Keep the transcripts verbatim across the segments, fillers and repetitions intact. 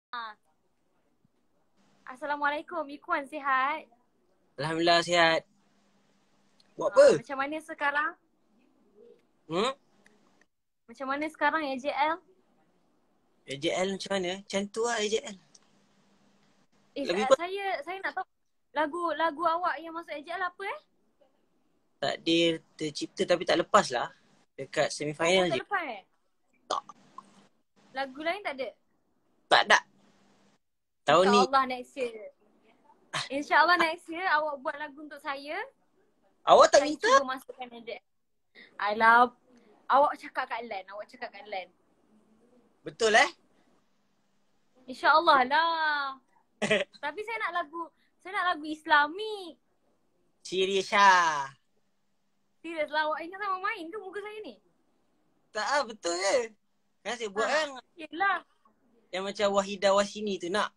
Assalamualaikum, Ikuan sihat? Alhamdulillah sihat. Buat apa? Uh, macam mana sekarang? Hmm? Macam mana sekarang A J L? A J L macam mana? Macam tu lah A J L. Eh, Lebih sa- kurang saya saya nak tahu lagu lagu awak yang masuk A J L apa eh? takdir tercipta tapi tak lepas lah. Dekat Oh, semifinal tak je. lepas eh? Tak. Lagu lain tak ada? Tak ada. Tahun ni. InsyaAllah next year. InsyaAllah next year awak buat lagu untuk saya. Awak tak Saya minta? cuba masukkan A J L. I love. Awak cakap kat Lan. Awak cakap kat Lan. Betul eh? InsyaAllah lah. Tapi saya nak lagu, saya nak lagu Islami. Serius lah. Serius lah, awak ingat sama main ke muka saya ni? Tak lah, betul je. Kan saya buat Ha. kan Yelah. yang macam Wahidah Wasini tu nak.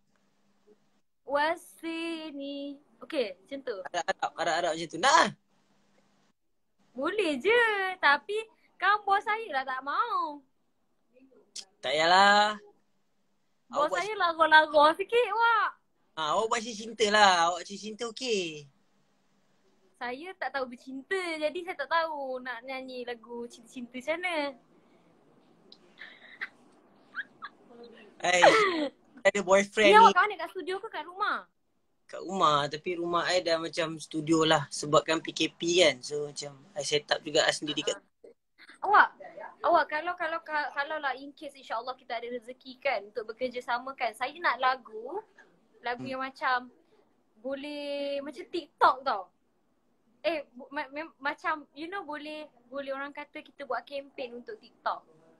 Wasini. Okay, macam tu. Arab-Arab, Arab-Arab macam tu. Nak lah. Boleh je. Tapi kan bos saya lah tak mau. Tak payahlah. Bos Awak buat, saya lagu-lagu sikit wak. ha, awak buat cinta lah. Awak cinta okey. Saya tak tahu bercinta. Jadi saya tak tahu nak nyanyi lagu cinta-cinta macam mana. Hai, ada boyfriend Ni ni awak kat mana? Kat studio ke kat rumah? kat rumah. Tapi rumah I dah macam studio lah. Sebabkan P K P kan. So macam I set up juga I sendiri kat. Awak, awak kalau kalau kalau lah in case insyaAllah kita ada rezeki kan untuk bekerja sama kan. Saya nak lagu, lagu Hmm. yang macam boleh macam TikTok tau. Eh, bu- ma- ma- macam you know boleh boleh orang kata kita buat campaign untuk TikTok.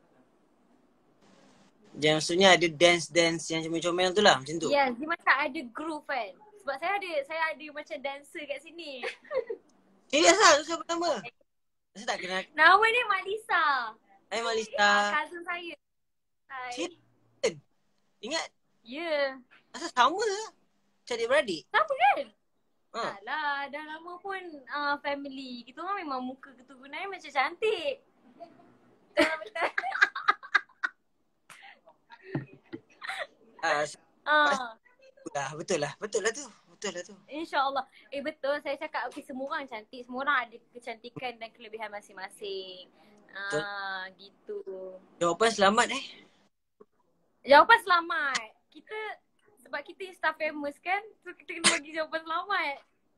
Yang maksudnya ada dance-dance yang comel-comel tu lah. Macam tu. Yes, dia macam ada groove kan. Sebab saya ada saya ada macam dancer kat sini. Serius lah. Tu siapa nama? Saya tak kenal. Nama dia Mak Lisa. Hai Ah, Malisa. cousin saya. Hai. Serius? Ingat? Ya. Yeah. Asal sama lah. Macam adik-beradik. Sama kan? Ha. Alah, dah lama pun uh, family. Kita orang memang muka keturunan macam cantik. Ah, Ah, lah. Betul lah. Betul lah tu. Betul lah tu. InsyaAllah. Eh betul, saya cakap okay, semua orang cantik. Semua orang ada kecantikan dan kelebihan masing-masing. Ah, gitu. Jawapan selamat eh. Jawapan selamat. Kita, sebab kita staff famous kan, so kita kena bagi jawapan selamat.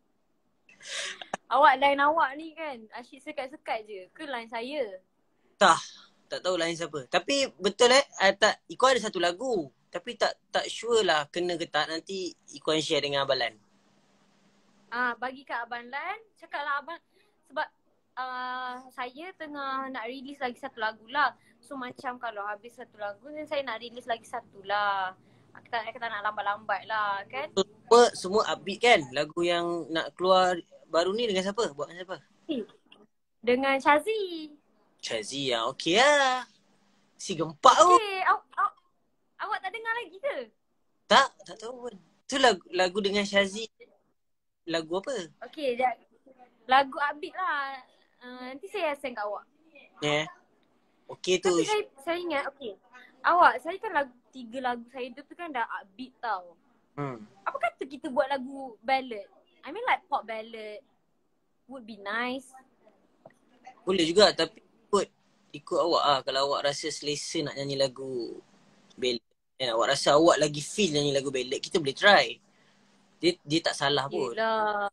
Awak line awak ni kan, asyik sekat-sekat je. Ke line saya? Tak. Tak tahu lain siapa. Tapi betul eh. I tak, Iko ada satu lagu. Tapi tak tak sure lah kena ke tak. Nanti Iko share dengan Abang Lan. Ah, bagi kat Abang Lan, cakaplah Abang. Sebab uh, saya tengah nak release lagi satu lagu lah. So macam kalau habis satu lagu, then saya nak release lagi satu lah. Kita, kita nak lambat-lambat lah kan. So, semua, semua upbeat kan? Lagu yang nak keluar baru ni dengan siapa? Buat dengan siapa? Dengan Shazi. Chazi yang okey lah. Si gempak tu. Okay, aw, aw, awak tak dengar lagi ke? Tak, tak tahu pun. Tu lagu, lagu dengan Shazi. Lagu apa? Okay, jap. Lagu upbeat lah. Uh, nanti saya send kat awak. Ya. Yeah. Okey tu. Tapi saya, saya ingat, okay. Awak, saya kan lagu, tiga lagu saya tu kan dah upbeat tau. Hmm. Apa kata kita buat lagu ballad? I mean like pop ballad. Would be nice. Boleh juga tapi ikut ikut awak ah. Kalau awak rasa selesa nak nyanyi lagu ballad. Dan awak rasa awak lagi feel nyanyi lagu ballad, kita boleh try. Dia, dia tak salah pun. Yelah.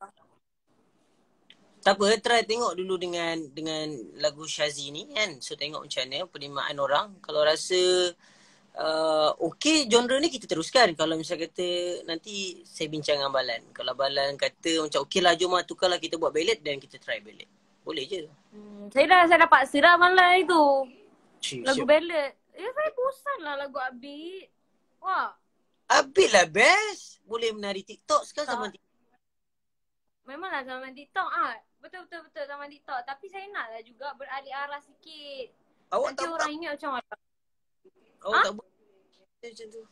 Tak apa, try tengok dulu dengan dengan lagu Shazi ni kan. So tengok macam mana penerimaan orang. Kalau rasa uh, okey genre ni kita teruskan. Kalau misal kata nanti saya bincang dengan Balan. Kalau Balan kata macam okey lah jom lah tukarlah kita buat ballad dan kita try ballad. Boleh je. Hmm, saya dah saya dah paksa dah malam itu. Cik, Lagu siap. ballad. Ya saya bosan lah lagu upbeat. Wah. Upbeat lah best. Boleh menari TikTok sekarang Tak. zaman TikTok. Memanglah zaman TikTok ah. Betul betul betul zaman TikTok. Tapi saya naklah juga beralih arah sikit. Awak Nanti tak orang ingat macam mana. Awak Ha? tak buat macam tu.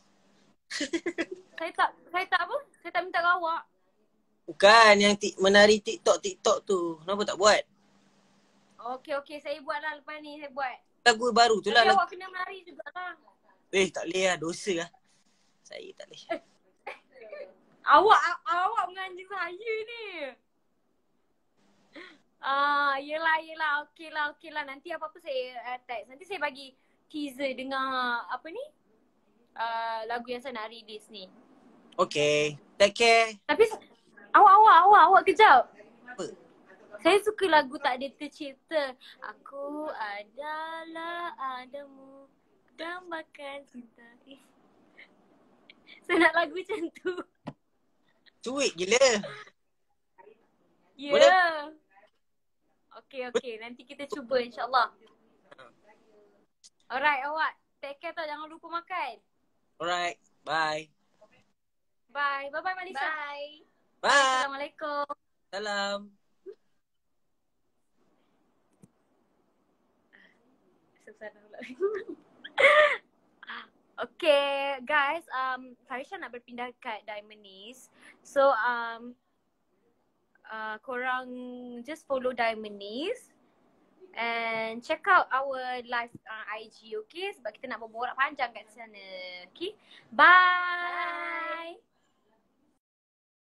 Saya tak saya tak apa? Saya tak minta kat awak. Bukan yang tik, menari TikTok TikTok tu. Kenapa tak buat? Okey okey saya buat lah lepas ni saya buat. Lagu baru tu lah. Tapi Lagu... awak kena menari jugalah. Eh tak boleh lah. Dosa lah. Saya tak boleh. Awak awak menganjing saya ni. Ah, yelah yelah. Okey lah, okey lah. Nanti apa-apa saya uh, text. Nanti saya bagi teaser dengan apa ni? Uh, lagu yang saya nak release ni. Okay. Take care. Tapi awak awak awak awak kejap. Apa? Saya suka lagu Tak Ada Tercipta. Aku adalah Adamu, dambakan cinta. Eh. Saya nak lagu macam tu. Cuik gila. Ya. Boleh? Yeah. Okey okey. Nanti kita cuba insyaAllah. Alright awak. Take care tau. Jangan lupa makan. Alright. Bye. Bye. Bye-bye Malisa. Bye. Bye. Assalamualaikum. Salam. Okay guys, um, Farisha nak berpindah kat Diamonese. So um, uh, korang just follow Diamonese and check out our live uh, I G, okay? Sebab kita nak berborak panjang kat sana. Okay, bye. Bye.